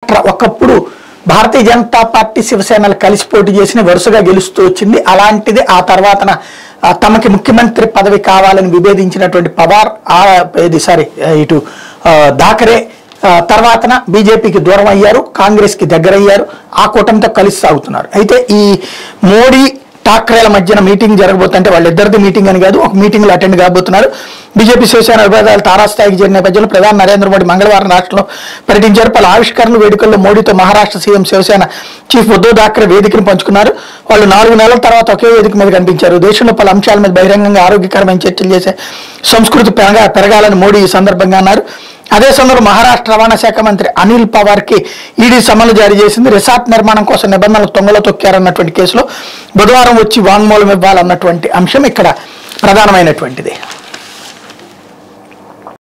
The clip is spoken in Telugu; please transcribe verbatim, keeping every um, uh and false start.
కుట్ర. ఒకప్పుడు భారతీయ జనతా పార్టీ శివసేనలు కలిసి పోటీ చేసిన వరుసగా గెలుస్తూ వచ్చింది. అలాంటిది ఆ తర్వాతన తమకి ముఖ్యమంత్రి పదవి కావాలని విభేదించినటువంటి పవార్ ఆ ఇది సారీ ఇటు థాకరే తర్వాతన బీజేపీకి దూరం అయ్యారు, కాంగ్రెస్కి దగ్గర అయ్యారు, ఆ కూటమితో కలిసి సాగుతున్నారు. అయితే ఈ మోడీ ఠాక్రేల మధ్యన మీటింగ్ జరగబోతుంటే వాళ్ళిద్దరిది మీటింగ్ అని కాదు, ఒక మీటింగ్లో అటెండ్ కాబోతున్నారు. బీజేపీ శివసేన విభేదాలు తారాస్థాయికి చేరిన నేపథ్యంలో ప్రధాని నరేంద్ర మోడీ మంగళవారం రాష్ట్రంలో పర్యటించారు. పలు ఆవిష్కరణలు వేడుకల్లో మోడీతో మహారాష్ట్ర సీఎం శివసేన చీఫ్ ఉద్ధవ్ ఠాక్రే వేదికను పంచుకున్నారు. వాళ్ళు నాలుగు నెలల తర్వాత ఒకే వేదిక మీద కనిపించారు. దేశంలో పలు అంశాల మీద బహిరంగంగా ఆరోగ్యకరమైన చర్చలు చేసే సంస్కృతి పెరగా పెరగాలని మోడీ ఈ సందర్భంగా అన్నారు. అదే సమయంలో మహారాష్ట్ర రవాణా శాఖ మంత్రి అనిల్ పవార్కి ఈడీ సమన్లు జారీ చేసింది. రిసార్ట్ నిర్మాణం కోసం నిబంధనలు తొంగలో తొక్కారన్నటువంటి కేసులో బుధవారం వచ్చి వాంగ్మూలం ఇవ్వాలన్నటువంటి అంశం ఇక్కడ ప్రధానమైనటువంటిది.